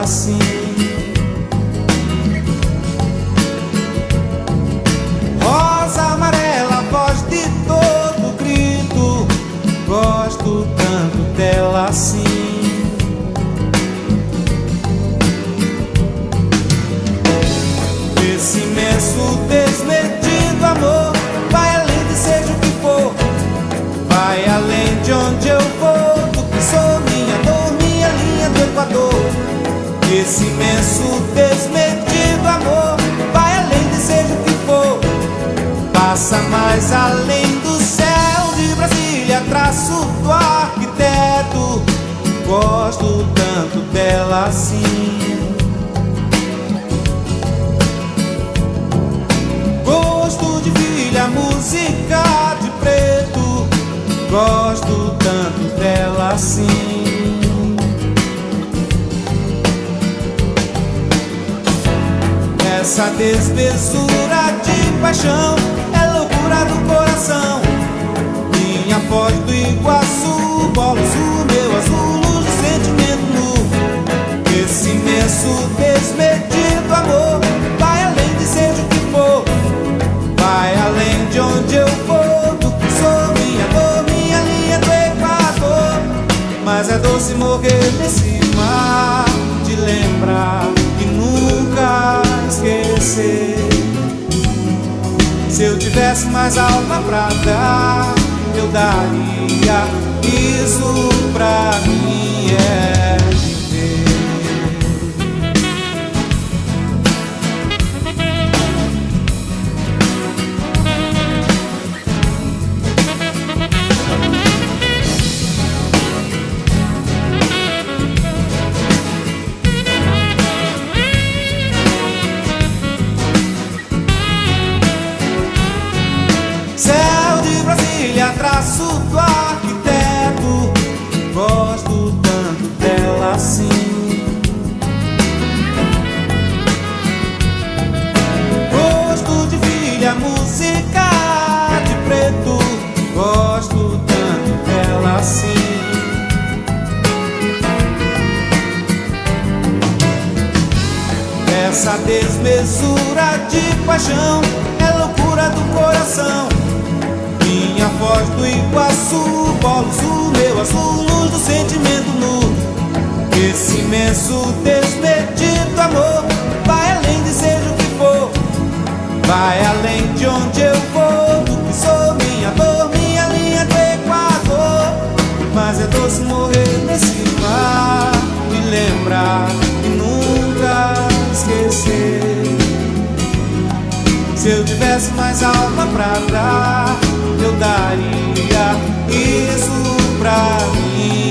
assim. Rosa amarela, voz de todo grito, gosto tanto dela assim. Esse imenso desmedido amor vai além de seja o que for, vai além de onde eu vou, do que sou, minha dor, minha linha do Equador. Esse imenso desmedido amor vai além de seja o que for, passa mais além do céu de Brasília, traço do arquiteto, gosto tanto dela assim. Gosto de filha, música de preto, gosto tanto dela assim. Essa desmesura de paixão é loucura do coração. Minha Foz do Iguaçu, bolos o meu azul, luz do sentimento nu. Esse imenso desmedido amor vai além de seja o que for, vai além de onde eu vou, do que sou, minha dor, minha linha do Equador. Mas é doce morrer nesse mar, de lembrar e nunca esquecer. Se eu tivesse mais alma pra dar, eu daria. Isso pra mim é viver. Céu de Brasília, traço do arquiteto, gosto tanto dela assim. Gosto de filha, música de preto, gosto tanto dela assim. Essa desmesura de paixão é loucura do coração. Minha Foz do Iguaçu, bolos o meu azul, luz do sentimento nu. Esse imenso desmedido amor vai além de seja o que for, vai além de onde eu vou, do que sou, minha dor, minha linha do Equador. Mas é doce morrer nesse mar, me lembrar e nunca esquecer. Se eu tivesse mais alma pra dar, eu daria. Isso pra mim